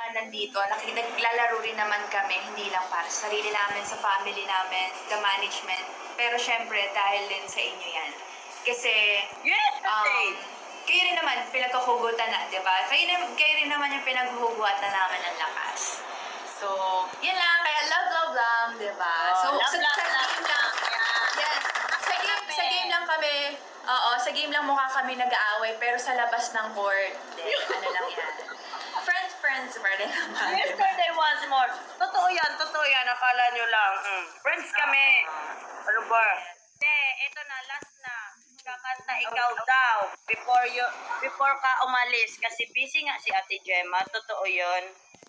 nandito, naglalaro rin naman kami, hindi lang para sa sarili namin, sa family namin, the management. Pero syempre, dahil din sa inyo yan. Kasi, Yes, kayo rin naman, pinagkahugutan na, di ba? Kayo rin naman yung pinaghuhugutan namin ng lakas. So, yun lang. Kaya love lang, di ba? So, sa game lang. Yes. Sa game lang kami. Oo, sa game lang mukha kami nag-aaway, pero sa labas ng court, ano lang yan. Friends pa rin naman. Yesterday once more. Totoo yan. Akala nyo lang. Friends kami. Ano ba? Ito na, last na. Kakanta ikaw daw before ka umalis kasi busy nga si Ate Gemma. Totoo yun.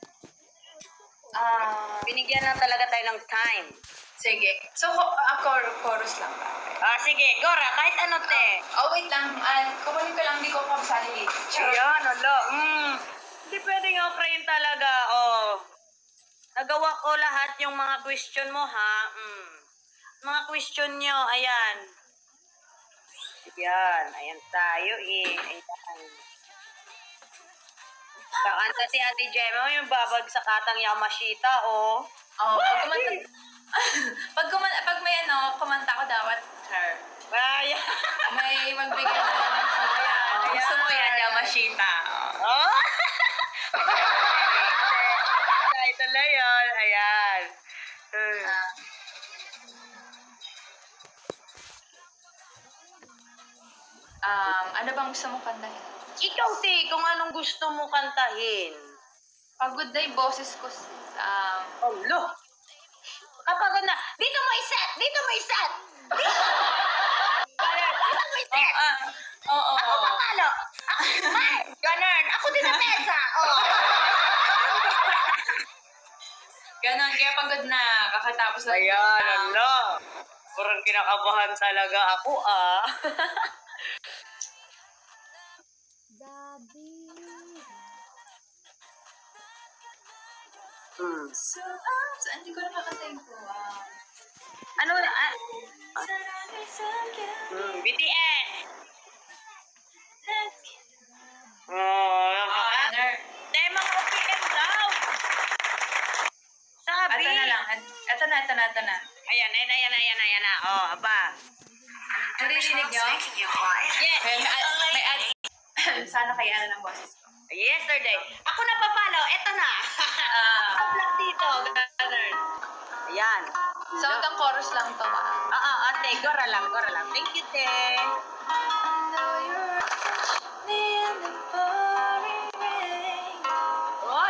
Binigyan lang talaga tayo ng time. Sige. So, chorus lang ba? Sige, Gora, kahit ano, te. Wait lang. Kukunin ko lang, di ko kabisali dito. Ayan, alo. Hindi pwedengokrayin talaga, Nagawa ko lahat yung mga question mo, ha? Mga question nyo, ayan. Ayan tayo, Ayan. Kakanta si Ate Gemma, yung babagsak Yamashita, Pag may kumanta ko dapat her. Ayan. May magbigay na naman siya. Gusto mo yan, Yamashita. Ito na yun. Ayan. Ano bang gusto mo kantahin? Ikaw, te, kung anong gusto mo kantahin. Pagod na yung boses ko. Lo! Kapagod na. Dito mo iset! Dito mo iset! Oo. Ako papalo! Ganun! Ako din na pesa! Ganon, kaya pagod na. Kakatapos na. Ayan, ano? Parang kinakabahan talaga ako, Daddy. So, hindi ko nakakantayin ko. Ano? BTS! Tema ko PM daw! Sabi! Ito na. Ayan na. Aba. Naririnig nyo? Yes! May ad. Sana kaya ng boses ko. Yesterday. Ako na papalo. Eto na. Upload dito. Ganun. Ayan. So, hanggang chorus lang to ba? Ate. Gora lang. Thank you, te. Oy!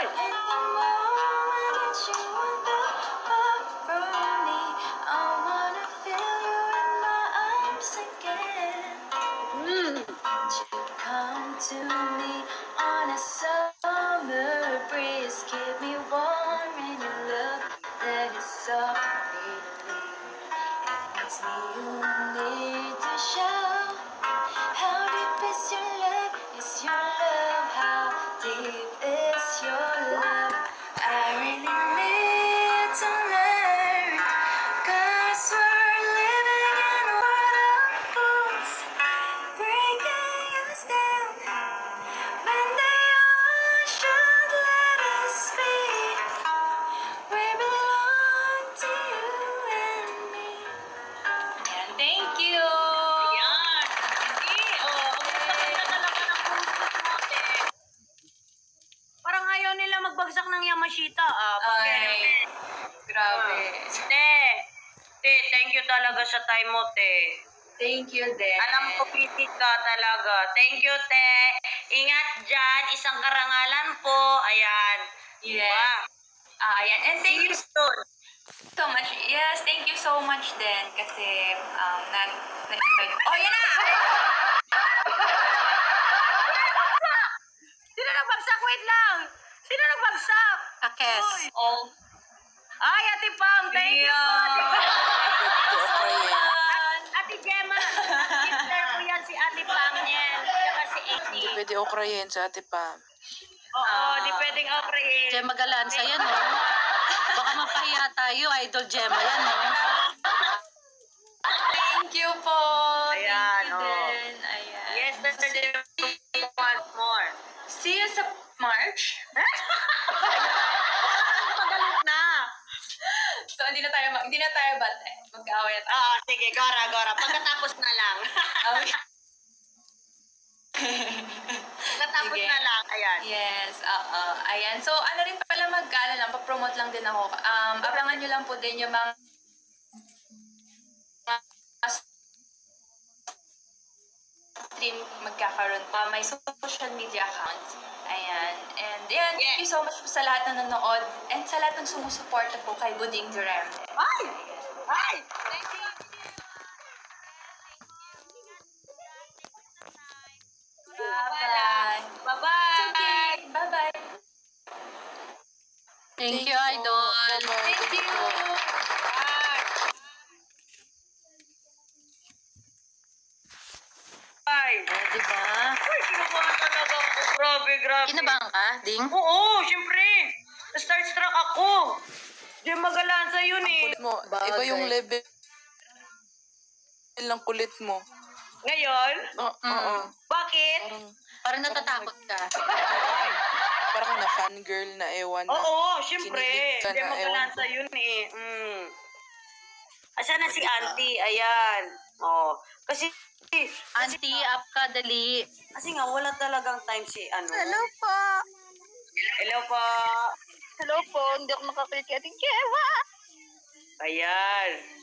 To me on a summer breeze, keep me warm in your love that is softly leave. It's me you need to show. How deep is your love? Is your love? How deep is your love? I really need to learn, 'cause we're living in waterfalls, breaking us down. When they all should let us be, we belong to you and me. Ayan, thank you! Ayan. Ang ganda talaga ng puso mo, te. Parang ayaw nila magbagsak ng Yamashita, Ay, grabe. Te, thank you talaga sa time mo, te. Thank you din. Alam ko, busy ka talaga. Thank you, te. Ingat dyan. Isang karangalan po. Ayan. Yes. Ayan. And thank you soon. so much. Yes, thank you so much din kasi na-invite. Yan na! Sino nagbagsak? Wait lang. Sino nagbagsak? Akes. Ay, Ate Pam. Thank you po, Ate Pam. Ate Gemma. Sister ko yan si Ate Pam niyan. Saka si Amy. Pwede okrayin sa Ate Pam. Oo, di pwedengokrayin. Gemma Galanza yan, no? Baka mapahiya tayo, Idol Gemma yan, no? Thank you po. Ayan, Thank you din. Ayan. Yesterday, one more. See you sa March. na tayo, bate. Mag-away na tayo. Oo, sige, Gora. Pagkatapos na lang. Okay. Pagkatapos Sige. na lang, ayan. Yes, oo. Ayan. So, ano rin pala lang, papromote lang din ako. Abangan nyo lang po din yung mga stream magkakaroon pa. May social media accounts. Ayan. And ayan, thank you so much po sa lahat na nanonood and sa lahat ng sumusuporta po kay Buding Durante. Ay! Ay! Bye-bye. Bye-bye! It's okay. Bye-bye. Thank you, Idol. Bye-bye. Thank you. Ay! Diba? Ay, kinukuha talaga ako. Grabe. Kinabahan ka, Ding? Oo, syempre. Starstruck ako. Di magalansa yun eh. Kulit mo. Bagay. Iba yung level ng kulit mo. Ngayon? Oo. Bakit? Parang natatakot ka. Parang na fangirl na ewan na. Oo, syempre. Kinilig ka Di na, magalansa yun eh. Asan na si Auntie? Ayan. Oh. Kasi Auntie, up ka, dali. Kasi nga, wala talagang time si ano. po. Hello po. Hello po, hindi ako makakilit kay Ating Kewa. Ayan.